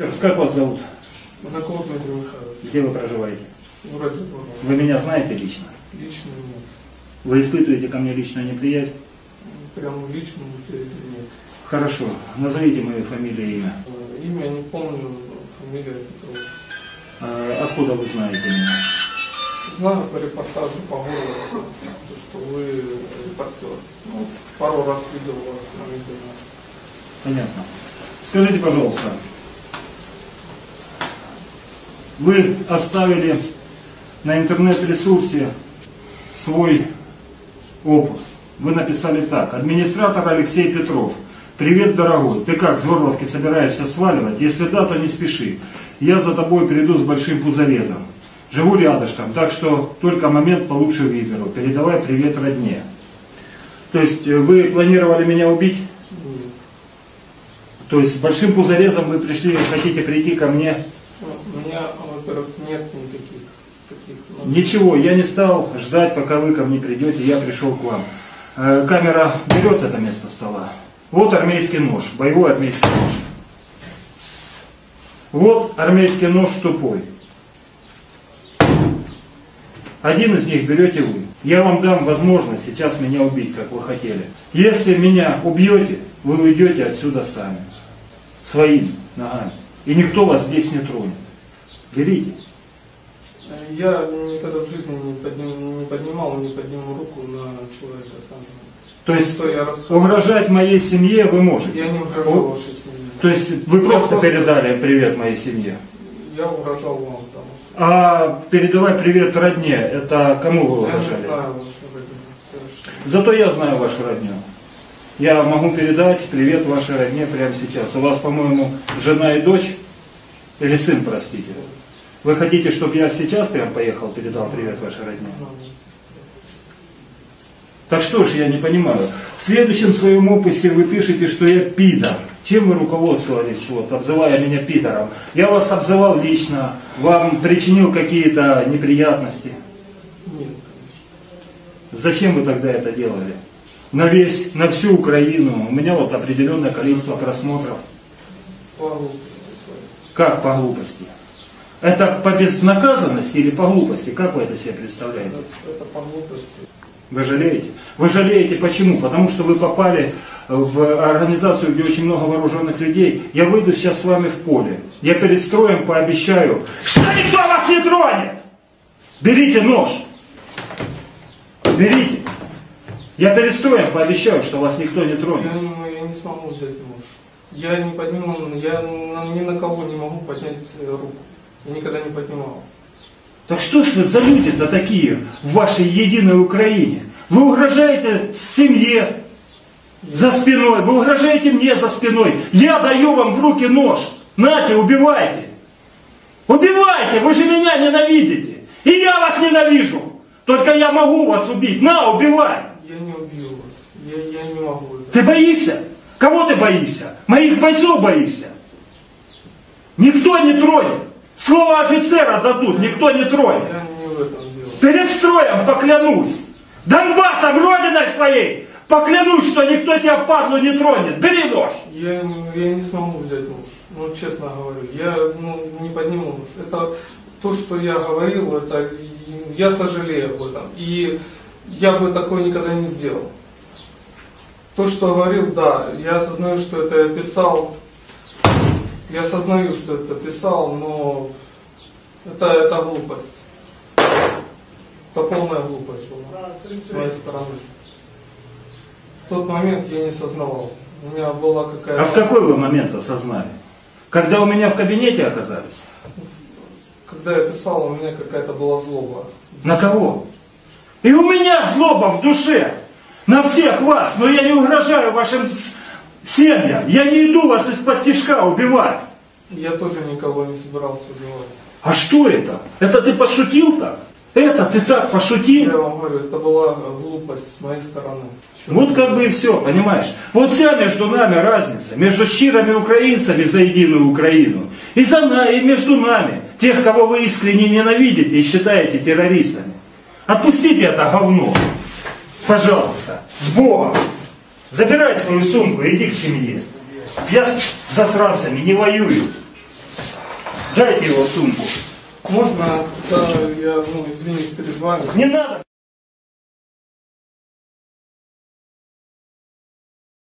Как вас зовут? Знакомый Дмитрий Михайлович. Где вы проживаете? В городе Звонок. Вы меня знаете лично? Лично нет. Вы испытываете ко мне личную неприязнь? Прямо лично нет. Хорошо. Назовите мою фамилию и имя. Имя не помню, фамилия Петров. Откуда вы знаете меня? Знаю по репортажу, по городу, что вы репортер. Ну, пару раз видел вас на видео. Понятно. Скажите, пожалуйста, вы оставили на интернет-ресурсе свой опус. Вы написали так: администратор Алексей Петров. Привет, дорогой. Ты как, с Горловки собираешься сваливать? Если да, то не спеши. Я за тобой приду с большим пузорезом. Живу рядышком, так что только момент получше выберу. Передавай привет родне. То есть вы планировали меня убить? Нет. То есть с большим пузорезом вы пришли, хотите прийти ко мне? У меня, во-первых, нет никаких таких. Ничего, я не стал ждать, пока вы ко мне придете, я пришел к вам. Камера берет это место стола. Вот армейский нож, боевой армейский нож. Вот армейский нож тупой. Один из них берете вы. Я вам дам возможность сейчас меня убить, как вы хотели. Если меня убьете, вы уйдете отсюда сами. Своими ногами. И никто вас здесь не тронет. Берите. Я никогда в жизни не поднимал, не подниму руку на человека сам. То есть угрожать моей семье вы можете? Я не угрожал вашей семье. То есть вы просто передали привет моей семье? Я угрожал вам. А передавай привет родне, это кому вы угрожали? Я не знаю вашу родню. Зато я знаю вашу родню. Я могу передать привет вашей родне прямо сейчас. У вас, по-моему, жена и дочь? Или сын, простите. Вы хотите, чтобы я сейчас прям поехал, передал привет вашей родне? Так что ж, я не понимаю. В следующем своем опусе вы пишете, что я пидор. Чем вы руководствовались, вот, обзывая меня пидором? Я вас обзывал лично, вам причинил какие-то неприятности? Нет, конечно. Зачем вы тогда это делали? На всю Украину. У меня вот определенное количество просмотров. По глупости своей. Как по глупости? Это по безнаказанности или по глупости? Как вы это себе представляете? Это по глупости. Вы жалеете? Вы жалеете почему? Потому что вы попали в организацию, где очень много вооруженных людей. Я выйду сейчас с вами в поле. Я перед строем пообещаю, что никто вас не тронет! Берите нож! Берите! Я перед строем пообещаю, что вас никто не тронет. Я не смогу взять нож. Я не подниму, я ни на кого не могу поднять руку. Я никогда не поднимал. Так что ж вы за люди-то такие в вашей единой Украине? Вы угрожаете семье за спиной, вы угрожаете мне за спиной. Я даю вам в руки нож. Нате, убивайте. Убивайте, вы же меня ненавидите. И я вас ненавижу. Только я могу вас убить. На, убивай. Я не убью вас. Я не могу. Ты боишься? Кого ты боишься? Моих бойцов боишься? Никто не тронет. Слово офицера дадут, никто не тронет. Я не в этом дело. Перед строем поклянусь. Донбассом, родиной своей, поклянусь, что никто тебя, падлу, не тронет. Бери нож. Я не смогу взять нож. Ну, честно говорю. Я не подниму нож. Это то, что я говорил, это я сожалею об этом. И я бы такое никогда не сделал. То, что говорил, да, я осознаю, что это я писал. Я осознаю, что это писал, но это глупость. Это полная глупость была с моей стороны. В тот момент я не сознавал. У меня была какая-то... А в какой вы момент осознали? Когда у меня в кабинете оказались? Когда я писал, у меня какая-то была злоба. На кого? И у меня злоба в душе. На всех вас. Но я не угрожаю вашим семьям. Я не иду вас из-под тишка убивать. Я тоже никого не собирался убивать. А что это? Это ты пошутил так? Это ты так пошутил? Я вам говорю, это была глупость с моей стороны. Вот как бы и все, понимаешь? Вот вся между нами разница. Между щирыми украинцами за единую Украину. И между нами. Тех, кого вы искренне ненавидите и считаете террористами. Отпустите это говно. Пожалуйста. С Богом. Забирай свою сумку и иди к семье. Я с засранцами не воюю. Дайте его сумку. Можно, да, я, извинюсь перед вами. Не надо.